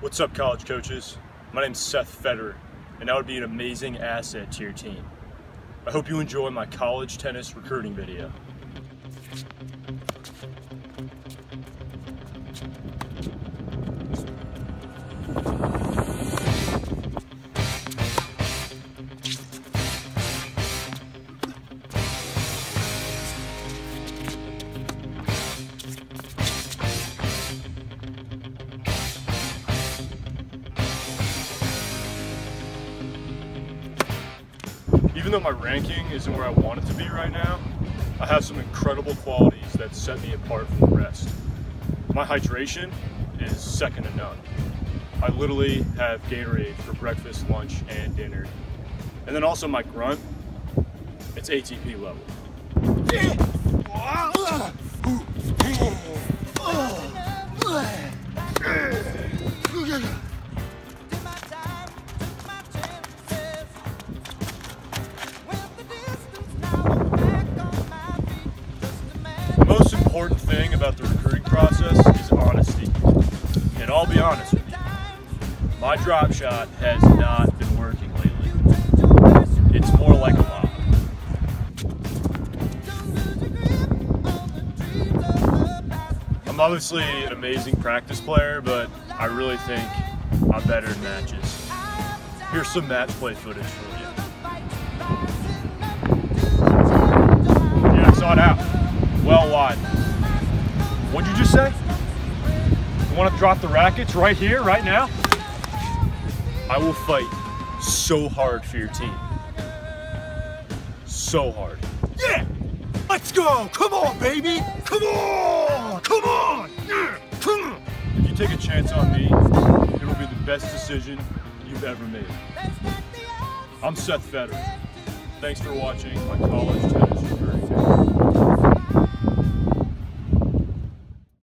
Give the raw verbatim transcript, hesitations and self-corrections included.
What's up, college coaches? My name's Seth Federer, and I would be an amazing asset to your team. I hope you enjoy my college tennis recruiting video. Even though my ranking isn't where I want it to be right now, I have some incredible qualities that set me apart from the rest. My hydration is second to none. I literally have Gatorade for breakfast, lunch, and dinner. And then also my grunt, it's A T P level. The most important thing about the recruiting process is honesty. And I'll be honest with you, my drop shot has not been working lately. It's more like a lie. I'm obviously an amazing practice player, but I really think I'm better in matches. Here's some match play footage for you. Yeah, I saw it out. Well wide. What'd you just say? You want to drop the rackets right here, right now? I will fight so hard for your team. So hard. Yeah! Let's go! Come on, baby! Come on! Come on! Yeah! Come on! If you take a chance on me, it will be the best decision you've ever made. I'm Seth Federer. Thanks for watching my college tennis recruiting video.